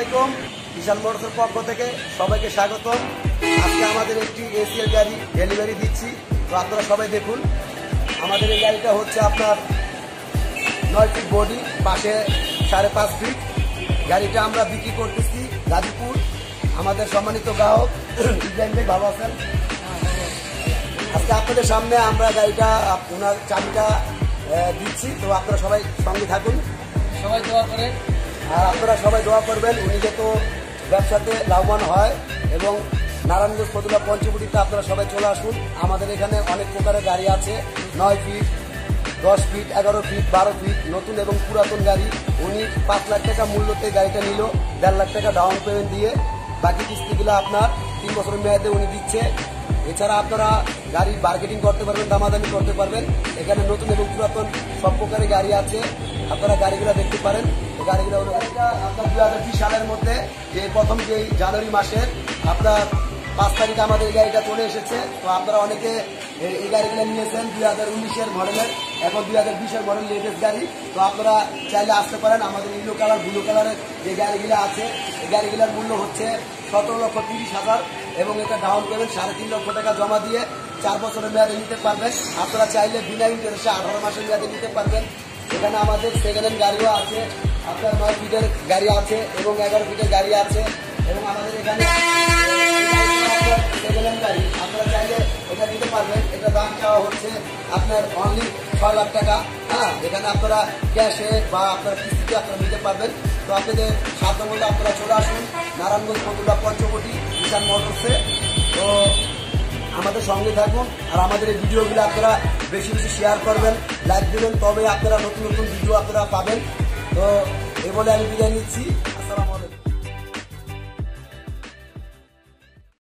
আলাইকুম, বিশাল মোটরসের পক্ষ থেকে সবাইকে স্বাগত। আজকে আমাদের একটি এসিএল গাড়ি ডেলিভারি দিচ্ছি, তো আপনারা সবাই দেখুন। আমাদের এই গাড়িটা হচ্ছে আপনার 9 ফিট বডি, পাশে 5.5 ফিট। গাড়িটা আমরা বিক্রি করতেছি গাজীপুর। আমাদের সম্মানিত গ্রাহক ইব্রাহিম ভাই, ভালো আছেন? আজকে আপনাদের সামনে আমরা গাড়িটা ওনার চাবিটা দিচ্ছি, তো আপনারা সবাই সঙ্গে থাকুন, সবাই দোয়া করেন। আর আপনারা সবাই দোয়া করবেন উনি যাতে ব্যবসাতে লাভবান হয়। এবং নারায়ণগঞ্জ ফতুল্লা পঞ্চবটিতে আপনারা সবাই চলে আসুন। আমাদের এখানে অনেক প্রকারের গাড়ি আছে, 9 ফিট, 10 ফিট, 11 ফিট, 12 ফিট, নতুন এবং পুরাতন গাড়ি। উনি 5 লাখ টাকা মূল্যতে গাড়িটা নিল, 1.5 লাখ টাকা ডাউন পেমেন্ট দিয়ে, বাকি কিস্তিগুলো আপনার 3 বছরের মেয়াদে উনি দিচ্ছে। এছাড়া আপনারা গাড়ি মার্কেটিং করতে পারবেন, দামাদামি করতে পারবেন। এখানে নতুন এবং পুরাতন সব প্রকারের গাড়ি আছে, আপনারা গাড়িগুলো দেখতে পারেন। গাড়িগুলো হলো আপনার 2020 সালের মধ্যে যে প্রথম যে জানুয়ারি মাসের আপনার 5 তারিখে আমাদের এই গাড়িটা চলে এসেছে। তো আপনারা অনেকে এই গাড়িগুলো নিয়েছেন 2019-এর মডেলের, এখন 2020-এর মডেল লেটেস্ট গাড়ি। তো আপনারা চাইলে আসতে পারেন। আমাদের ইয়েলো কালার, ব্লু কালারের যে গাড়িগুলো আছে, এই গাড়িগুলোর মূল্য হচ্ছে 17,30,000 এবং এটা ডাউন পেমেন্ট 3.5 লক্ষ টাকা জমা দিয়ে 4 বছরের মেয়াদে নিতে পারবেন। আপনারা চাইলে বিনা ইন্টারেস্টে 18 মাসের মেয়াদে নিতে পারবেন। এখানে আমাদের সেকেন্ড হ্যান্ড গাড়িও আছে, আপনার 9 ফিটের গাড়ি আছে এবং 11 ফিটের গাড়ি আছে। এবং আমাদের এখানে সেকেন্ড হ্যান্ড গাড়ি আপনারা চাইলে এটা নিতে পারবেন। এটা দাম চাওয়া হচ্ছে আপনার অনলি 6 লাখ টাকা। হ্যাঁ, এখানে আপনারা ক্যাশে বা আপনার কিস্তিতে আপনারা নিতে পারবেন। তো আপনাদের সাধ্য মতো আপনারা চলে আসুন নারায়ণগঞ্জ ফতুল্লা পঞ্চবটি বিশাল মোটরসে। তো আমাদের সঙ্গে থাকুন, আর আমাদের এই ভিডিওগুলো আপনারা বেশি বেশি শেয়ার করবেন, লাইক দেবেন, তবে আপনারা নতুন নতুন ভিডিও আপনারা পাবেন। তো এই বলে আমি বিদায় নিচ্ছি।